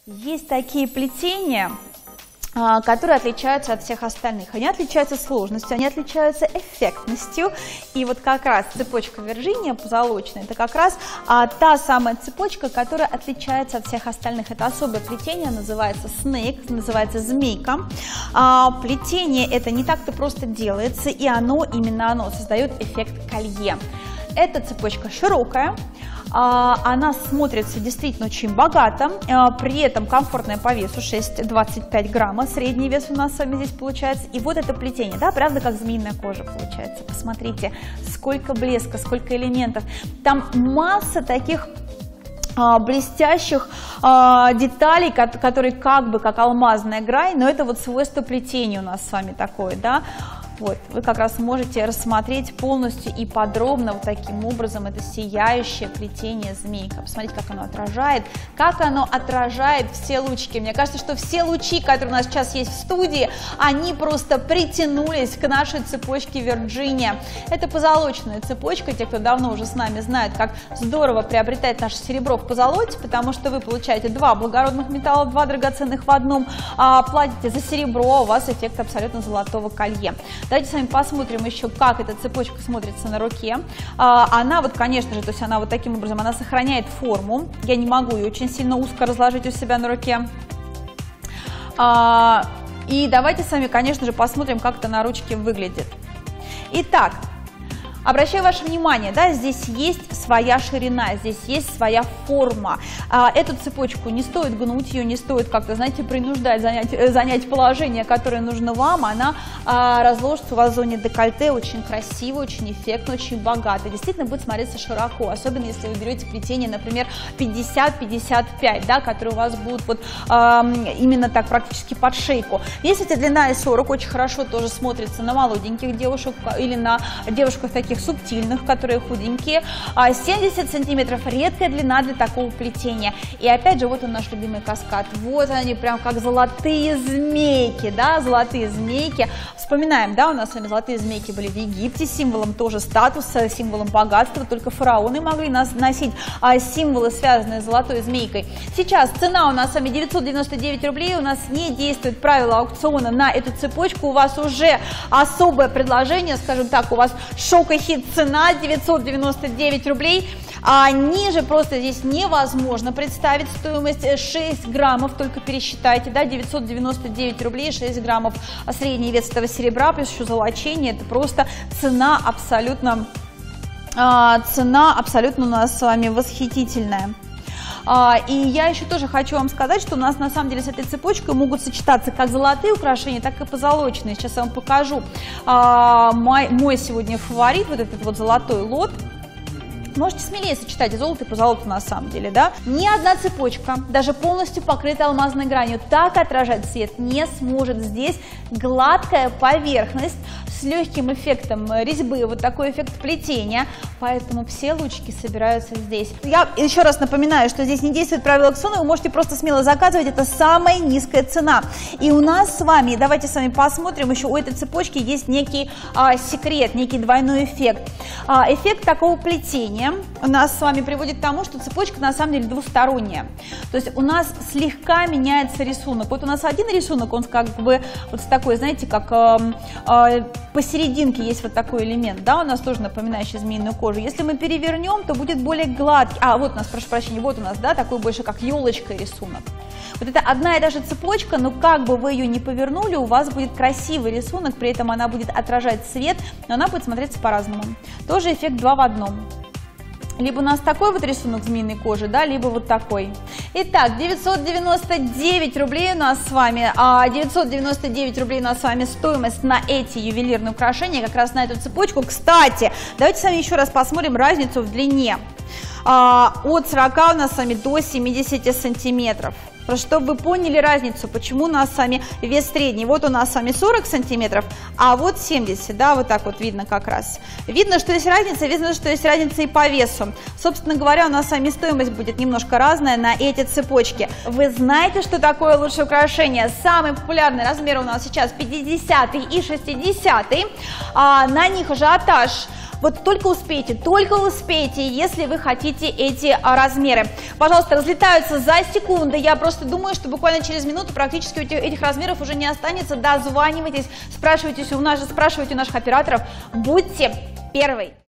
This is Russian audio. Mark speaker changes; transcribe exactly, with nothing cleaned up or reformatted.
Speaker 1: Есть такие плетения, которые отличаются от всех остальных. Они отличаются сложностью, они отличаются эффектностью. И вот как раз цепочка Вирджиния позолоченная, это как раз а, та самая цепочка, которая отличается от всех остальных. Это особое плетение, называется снейк, называется змейка. А, плетение это не так-то просто делается, и оно, именно оно, создает эффект колье. Эта цепочка широкая. Она смотрится действительно очень богато, при этом комфортная по весу шесть двадцать пять грамма, средний вес у нас с вами здесь получается. И вот это плетение, да, правда, как змеиная кожа получается. Посмотрите, сколько блеска, сколько элементов. Там масса таких а, блестящих а, деталей, которые как бы как алмазная грань, но это вот свойство плетения у нас с вами такое, да. Вот, вы как раз можете рассмотреть полностью и подробно вот таким образом это сияющее плетение змейка. Посмотрите, как оно отражает, как оно отражает все лучики. Мне кажется, что все лучи, которые у нас сейчас есть в студии, они просто притянулись к нашей цепочке Вирджиния. Это позолоченная цепочка. Те, кто давно уже с нами знают, как здорово приобретать наше серебро в позолоте, потому что вы получаете два благородных металла, два драгоценных в одном, а платите за серебро, у вас эффект абсолютно золотого колье. Давайте с вами посмотрим еще, как эта цепочка смотрится на руке. Она вот, конечно же, то есть она вот таким образом, она сохраняет форму. Я не могу ее очень сильно узко разложить у себя на руке. И давайте с вами, конечно же, посмотрим, как это на ручке выглядит. Итак, обращаю ваше внимание, да, здесь есть своя ширина, здесь есть своя форма. А, эту цепочку не стоит гнуть, ее не стоит как-то, знаете, принуждать занять, занять положение, которое нужно вам. Она а, разложится у вас в зоне декольте очень красиво, очень эффектно, очень богато. Действительно будет смотреться широко, особенно если вы берете плетение, например, пятьдесят пятьдесят пять, да, которые у вас будут вот а, именно так практически под шейку. Если это длина и сорок, очень хорошо тоже смотрится на молоденьких девушек или на девушках таких субтильных, которые худенькие. семьдесят сантиметров редкая длина для такого плетения. И опять же, вот он наш любимый каскад. Вот они прям как золотые змейки, да, золотые змейки. Вспоминаем, да, у нас с вами золотые змейки были в Египте, символом тоже статуса, символом богатства, только фараоны могли носить а, символы, связанные с золотой змейкой. Сейчас цена у нас с вами девятьсот девяносто девять рублей, у нас не действует правило аукциона на эту цепочку, у вас уже особое предложение, скажем так, у вас шок и хит цена девятьсот девяносто девять рублей. А ниже просто здесь невозможно представить стоимость. Шесть граммов, только пересчитайте, да, девятьсот девяносто девять рублей, шесть граммов средний вес этого серебра, плюс еще золочение, это просто цена абсолютно, а, цена абсолютно у нас с вами восхитительная. А, и я еще тоже хочу вам сказать, что у нас на самом деле с этой цепочкой могут сочетаться как золотые украшения, так и позолоченные. Сейчас я вам покажу а, мой, мой сегодня фаворит, вот этот вот золотой лот. Можете смелее сочетать золото и позолоту на самом деле, да. Ни одна цепочка, даже полностью покрытая алмазной гранью, так отражать свет не сможет. Здесь гладкая поверхность с легким эффектом резьбы, вот такой эффект плетения, поэтому все лучики собираются здесь. Я еще раз напоминаю, что здесь не действует правило аукциона, вы можете просто смело заказывать, это самая низкая цена. И у нас с вами, давайте с вами посмотрим, еще у этой цепочки есть некий а, секрет, некий двойной эффект. А, эффект такого плетения у нас с вами приводит к тому, что цепочка на самом деле двусторонняя. То есть у нас слегка меняется рисунок. Вот у нас один рисунок, он как бы вот с такой, знаете, как э, э, посерединке есть вот такой элемент, да, у нас тоже напоминающий змеиную кожу. Если мы перевернем, то будет более гладкий. А, вот у нас, прошу прощения, вот у нас, да, такой больше как елочка рисунок. Вот это одна и та же цепочка, но как бы вы ее не повернули, у вас будет красивый рисунок, при этом она будет отражать свет, но она будет смотреться по-разному. Тоже эффект два в одном. Либо у нас такой вот рисунок змеиной кожи, да, либо вот такой. Итак, девятьсот девяносто девять рублей у нас с вами, а девятьсот девяносто девять рублей у нас с вами стоимость на эти ювелирные украшения, как раз на эту цепочку. Кстати, давайте с вами еще раз посмотрим разницу в длине. А, от сорока у нас с вами до семидесяти сантиметров. Чтобы вы поняли разницу, почему у нас с вами вес средний. Вот у нас с вами сорок сантиметров, а вот семьдесят, да, вот так вот видно как раз. Видно, что есть разница, видно, что есть разница и по весу. Собственно говоря, у нас с вами стоимость будет немножко разная на эти цепочки. Вы знаете, что такое лучшее украшение? Самый популярный размер у нас сейчас пятидесятый и шестидесятый. А, на них ажиотаж Вот только успейте, только успейте, если вы хотите эти а, размеры. Пожалуйста, разлетаются за секунды. Я просто думаю, что буквально через минуту практически этих, этих размеров уже не останется. Дозванивайтесь, спрашивайте у, нас, спрашивайте у наших операторов. Будьте первой.